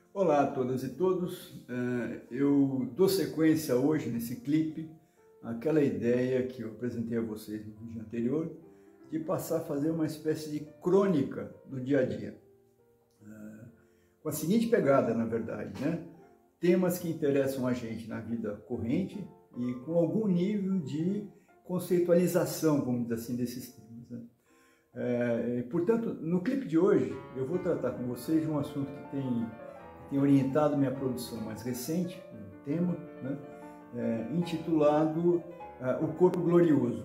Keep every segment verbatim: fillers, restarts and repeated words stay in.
Olá a todas e todos, eu dou sequência hoje nesse clipe àquela ideia que eu apresentei a vocês no vídeo anterior de passar a fazer uma espécie de crônica do dia a dia, com a seguinte pegada, na verdade, né? Temas que interessam a gente na vida corrente e com algum nível de conceitualização, vamos dizer assim, desses temas, né? É, portanto, no clipe de hoje eu vou tratar com vocês de um assunto que tem tem orientado minha produção mais recente, um tema, né, é, intitulado é, O Corpo Glorioso.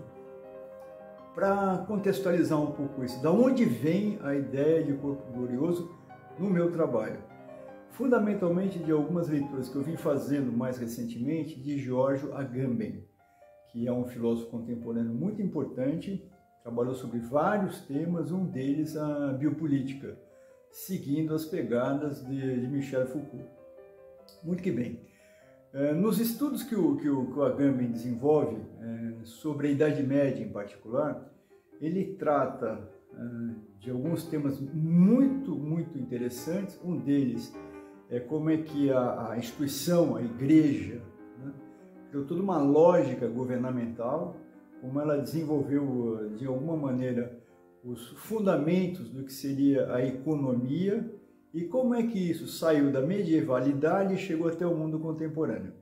Para contextualizar um pouco isso, da onde vem a ideia de corpo glorioso no meu trabalho? Fundamentalmente de algumas leituras que eu vim fazendo mais recentemente de Giorgio Agamben, que é um filósofo contemporâneo muito importante, trabalhou sobre vários temas, um deles a biopolítica, seguindo as pegadas de, de Michel Foucault. Muito que bem. É, nos estudos que o, que o, que o Agamben desenvolve, é, sobre a Idade Média em particular, ele trata é, de alguns temas muito, muito interessantes. Um deles é como é que a, a instituição, a igreja, né, criou toda uma lógica governamental, como ela desenvolveu, de alguma maneira, os fundamentos do que seria a economia e como é que isso saiu da medievalidade e chegou até o mundo contemporâneo.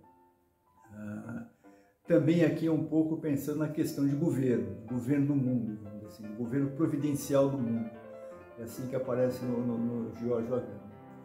Ah, também aqui um pouco pensando na questão de governo, governo do mundo, vamos dizer assim, governo providencial do mundo. É assim que aparece no, no, no Giorgio Agamben.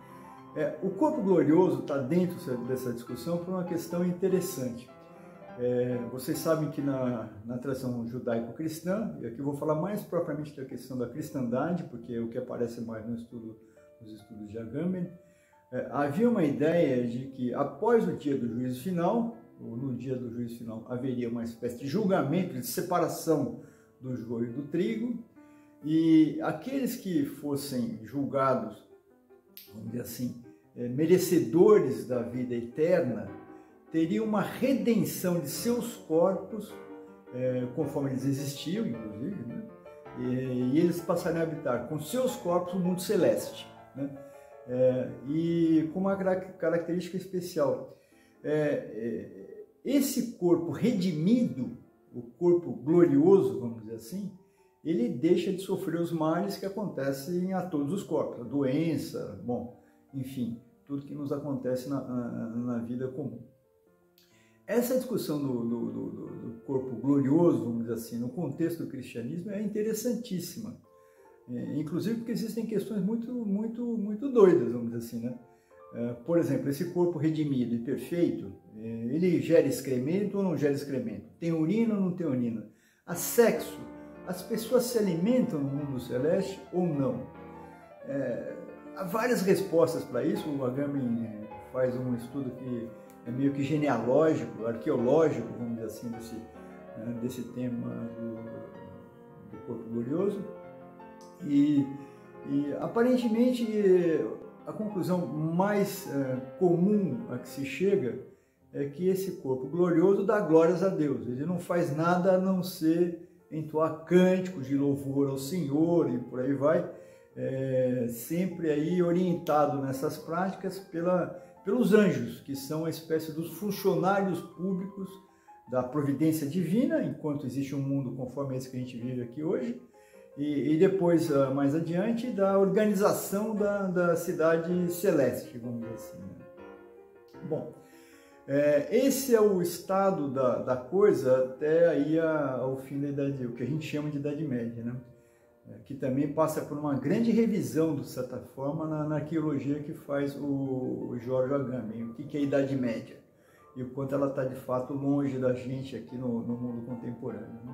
É, o corpo glorioso está dentro dessa discussão por uma questão interessante. É, vocês sabem que na, na tradição judaico-cristã, e aqui eu vou falar mais propriamente da questão da cristandade, porque é o que aparece mais no estudo, nos estudos de Agamben, é, havia uma ideia de que após o dia do juízo final, ou no dia do juízo final, haveria uma espécie de julgamento, de separação do joio do trigo, e aqueles que fossem julgados, vamos dizer assim, é, merecedores da vida eterna, teria uma redenção de seus corpos, é, conforme eles existiam, inclusive, né? e, e eles passariam a habitar com seus corpos o mundo celeste, né? É, e com uma característica especial. É, é, esse corpo redimido, o corpo glorioso, vamos dizer assim, ele deixa de sofrer os males que acontecem a todos os corpos, a doença, bom, enfim, tudo que nos acontece na, na, na vida comum. Essa discussão do, do, do, do corpo glorioso, vamos dizer assim, no contexto do cristianismo é interessantíssima. É, inclusive porque existem questões muito, muito, muito doidas, vamos dizer assim, né? É, por exemplo, esse corpo redimido e perfeito, é, ele gera excremento ou não gera excremento? Tem urina ou não tem urina? Há sexo? As pessoas se alimentam no mundo celeste ou não? É, há várias respostas para isso. O Agamben faz um estudo que é meio que genealógico, arqueológico, vamos dizer assim, desse, né, desse tema do, do corpo glorioso. E, e aparentemente a conclusão mais é, comum a que se chega é que esse corpo glorioso dá glórias a Deus. Ele não faz nada a não ser entoar cânticos de louvor ao Senhor e por aí vai, é, sempre aí orientado nessas práticas pela pelos anjos, que são a espécie dos funcionários públicos da providência divina, enquanto existe um mundo conforme esse que a gente vive aqui hoje, e, e depois, mais adiante, da organização da, da cidade celeste, vamos dizer assim. Bom, é, esse é o estado da, da coisa até aí a, ao fim da Idade, o que a gente chama de Idade Média, né? Que também passa por uma grande revisão, de certa forma, na, na arqueologia que faz o, o Giorgio Agamben, o que, que é a Idade Média e o quanto ela está, de fato, longe da gente aqui no, no mundo contemporâneo, né?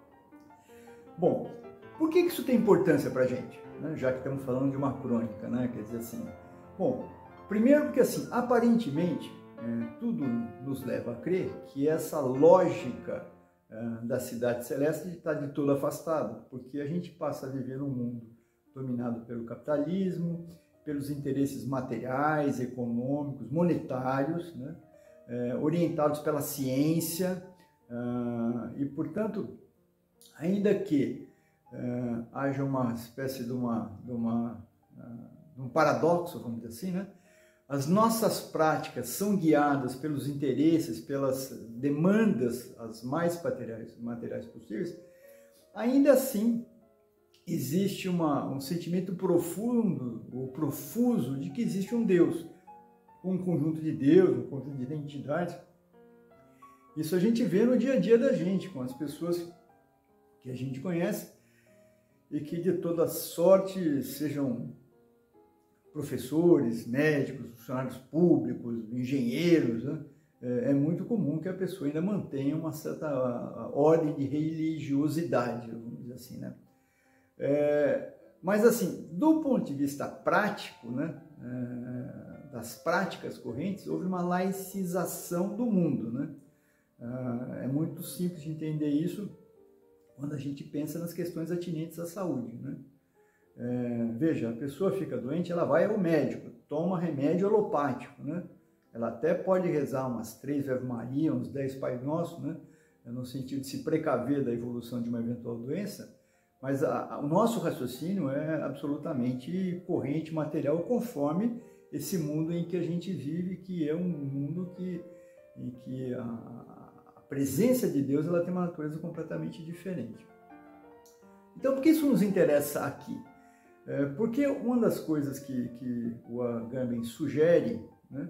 Bom, por que, que isso tem importância para a gente, né? Já que estamos falando de uma crônica, né? Quer dizer assim, bom, primeiro porque, assim, aparentemente, é, tudo nos leva a crer que essa lógica da cidade celeste está de todo afastado, porque a gente passa a viver num mundo dominado pelo capitalismo, pelos interesses materiais, econômicos, monetários, né? É, orientados pela ciência, uh, e, portanto, ainda que uh, haja uma espécie de, uma, de, uma, uh, de um paradoxo, vamos dizer assim, né? as nossas práticas são guiadas pelos interesses, pelas demandas as mais materiais, materiais possíveis, ainda assim existe uma, um sentimento profundo ou profuso de que existe um Deus, um conjunto de Deus, um conjunto de identidades. Isso a gente vê no dia a dia da gente, com as pessoas que a gente conhece e que de toda sorte sejam professores, médicos, funcionários públicos, engenheiros, né? É muito comum que a pessoa ainda mantenha uma certa ordem de religiosidade, vamos dizer assim, né? É, mas assim, do ponto de vista prático, né, é, das práticas correntes, houve uma laicização do mundo, né? É muito simples de entender isso quando a gente pensa nas questões atinentes à saúde, né? É, veja, a pessoa fica doente, ela vai ao médico, toma remédio alopático, né? Ela até pode rezar umas três Ave Maria, uns dez Pai Nosso, né? No sentido de se precaver da evolução de uma eventual doença, mas a, a, o nosso raciocínio é absolutamente corrente, material, conforme esse mundo em que a gente vive, que é um mundo que, em que a, a presença de Deus ela tem uma natureza completamente diferente. Então, por que isso nos interessa aqui? É porque uma das coisas que, que o Agamben sugere, né,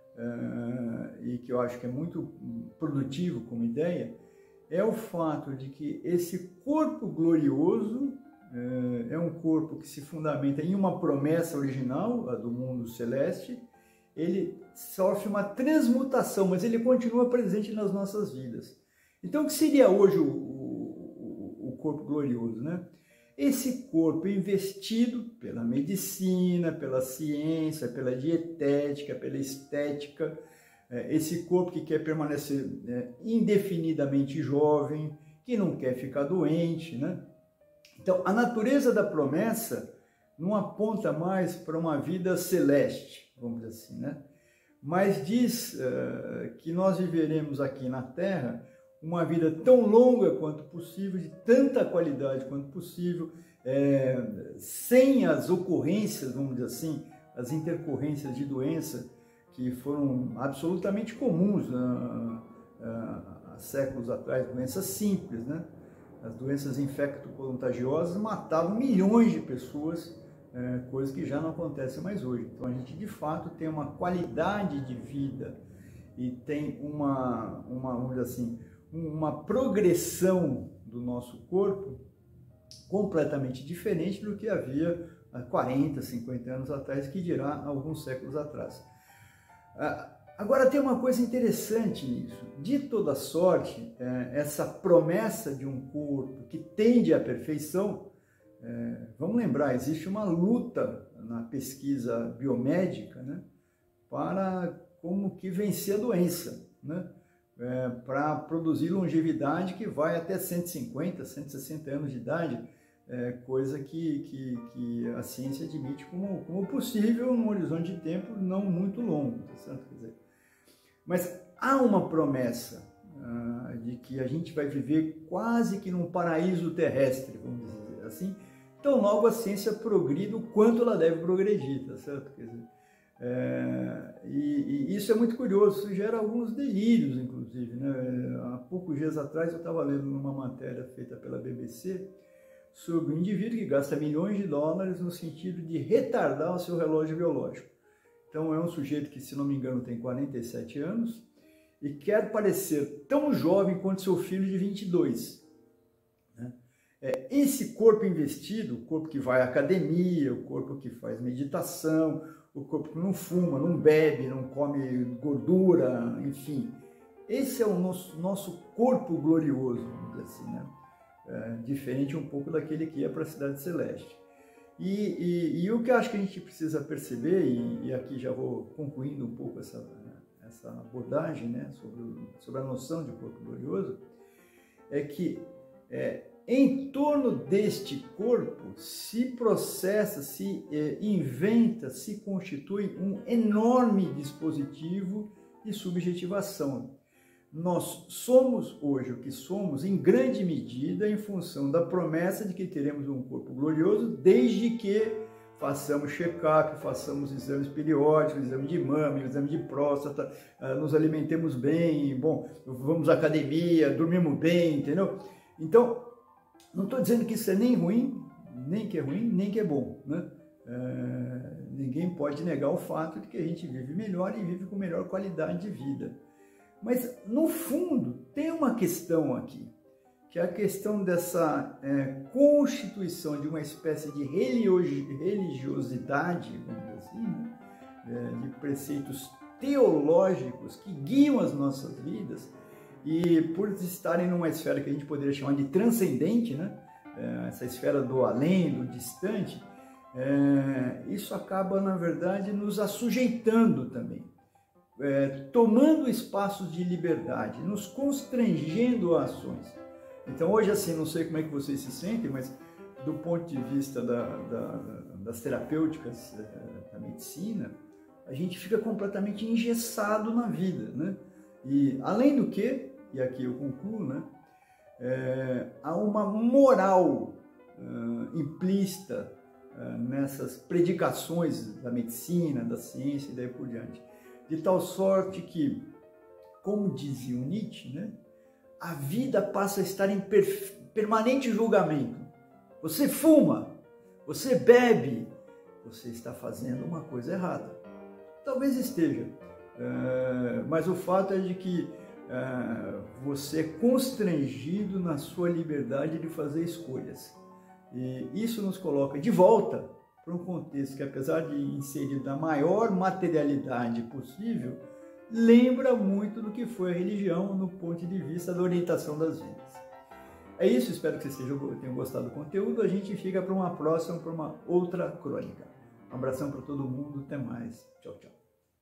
é, e que eu acho que é muito produtivo como ideia, é o fato de que esse corpo glorioso é, é um corpo que se fundamenta em uma promessa original, a do mundo celeste. Ele sofre uma transmutação, mas ele continua presente nas nossas vidas. Então, o que seria hoje o, o, o corpo glorioso, né? Esse corpo investido pela medicina, pela ciência, pela dietética, pela estética, esse corpo que quer permanecer indefinidamente jovem, que não quer ficar doente, né? Então, a natureza da promessa não aponta mais para uma vida celeste, vamos dizer assim, né? Mas diz uh, que nós viveremos aqui na Terra uma vida tão longa quanto possível, de tanta qualidade quanto possível, é, sem as ocorrências, vamos dizer assim, as intercorrências de doença que foram absolutamente comuns uh, uh, há séculos atrás, doenças simples, né? As doenças infecto-contagiosas matavam milhões de pessoas, é, coisa que já não acontece mais hoje. Então a gente de fato tem uma qualidade de vida e tem uma, uma vamos dizer assim, uma progressão do nosso corpo completamente diferente do que havia há quarenta, cinquenta anos atrás, que dirá alguns séculos atrás. Agora tem uma coisa interessante nisso. De toda sorte, essa promessa de um corpo que tende à perfeição, vamos lembrar, existe uma luta na pesquisa biomédica, né, para como que vencer a doença, né? É, para produzir longevidade que vai até cento e cinquenta, cento e sessenta anos de idade, é, coisa que, que, que a ciência admite como, como possível num horizonte de tempo não muito longo, tá certo? Quer dizer, mas há uma promessa ah, de que a gente vai viver quase que num paraíso terrestre, vamos dizer assim, então logo a ciência progride o quanto ela deve progredir, tá certo? Quer dizer, É, e, e isso é muito curioso, isso gera alguns delírios, inclusive, né? Há poucos dias atrás eu estava lendo numa matéria feita pela B B C sobre um indivíduo que gasta milhões de dólares no sentido de retardar o seu relógio biológico. Então é um sujeito que, se não me engano, tem quarenta e sete anos e quer parecer tão jovem quanto seu filho de vinte e dois. Né? É, esse corpo investido, o corpo que vai à academia, o corpo que faz meditação, o corpo que não fuma, não bebe, não come gordura, enfim. Esse é o nosso, nosso corpo glorioso, vamos dizer assim, né? É, diferente um pouco daquele que ia para a cidade celeste. E, e, e o que eu acho que a gente precisa perceber, e, e aqui já vou concluindo um pouco essa, essa abordagem, né, sobre, sobre a noção de corpo glorioso, é que é, em torno deste corpo se processa, se eh, inventa, se constitui um enorme dispositivo de subjetivação. Nós somos hoje o que somos em grande medida em função da promessa de que teremos um corpo glorioso, desde que façamos check-up, façamos exames periódicos, exame de mama, exame de próstata, nos alimentemos bem, bom, vamos à academia, dormimos bem, entendeu? Então, não estou dizendo que isso é nem ruim, nem que é ruim, nem que é bom, né? É, ninguém pode negar o fato de que a gente vive melhor e vive com melhor qualidade de vida. Mas, no fundo, tem uma questão aqui, que é a questão dessa é, constituição de uma espécie de religiosidade, vamos dizer assim, né? É, de preceitos teológicos que guiam as nossas vidas, e por estarem numa esfera que a gente poderia chamar de transcendente, né? É, essa esfera do além, do distante, é, isso acaba, na verdade, nos assujeitando também, é, tomando espaços de liberdade, nos constrangendo a ações. Então hoje, assim, não sei como é que vocês se sentem, mas do ponto de vista da, da, das terapêuticas da medicina, a gente fica completamente engessado na vida, né? E além do que, e aqui eu concluo, né? É, há uma moral uh, implícita uh, nessas predicações da medicina, da ciência e daí por diante, de tal sorte que, como dizia o Nietzsche, né? A vida passa a estar em permanente julgamento. Você fuma, você bebe, você está fazendo uma coisa errada. Talvez esteja, é, mas o fato é de que é, você é constrangido na sua liberdade de fazer escolhas. E isso nos coloca de volta para um contexto que, apesar de inserir da maior materialidade possível, lembra muito do que foi a religião no ponto de vista da orientação das vidas. É isso, espero que vocês tenham gostado do conteúdo. A gente fica para uma próxima, para uma outra crônica. Um abração para todo mundo, até mais. Tchau, tchau.